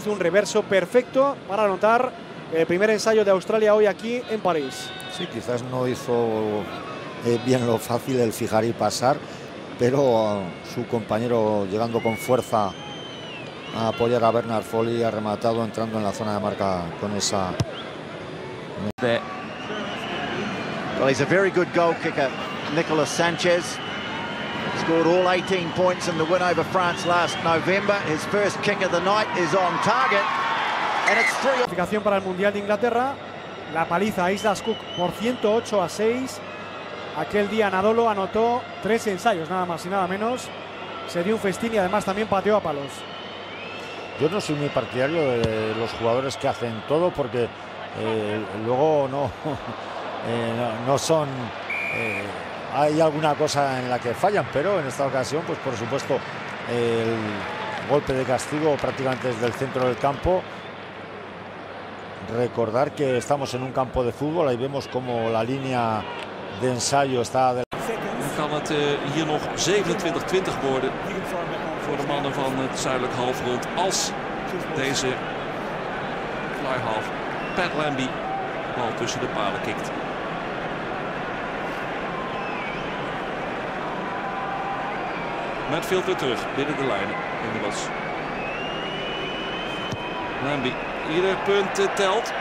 hizo un reverso perfecto para anotar el primer ensayo de Australia hoy aquí en París. Sí, quizás no hizo bien lo fácil el fijar y pasar, pero su compañero llegando con fuerza a apoyar a Bernard Foley ha rematado entrando en la zona de marca con esa. Well, he's a very good goal kicker, Nicolas Sanchez. Scored all 18 points in the win over France last November. His first kick of the night is on target, and it's 3. Clasificación para el Mundial de Inglaterra. La paliza a Islas Cook por 108-6. Aquel día Nadolo anotó 3 ensayos, nada más y nada menos. Se dio un festín y además también pateó a palos. Yo no soy muy partidario de los jugadores que hacen todo, porque luego no son... hay alguna cosa en la que fallan, pero en esta ocasión, pues por supuesto, el golpe de castigo prácticamente desde el centro del campo. Recordar que estamos en un campo de fútbol, ahí vemos como la línea de ensayo está... Kan het hier nog 27-20 worden voor de mannen van het zuidelijk halfrond als deze fly half Pat Lambie de bal tussen de palen kikt. Matfield weer terug, binnen de lijnen in de was. Lambie, ieder punt telt.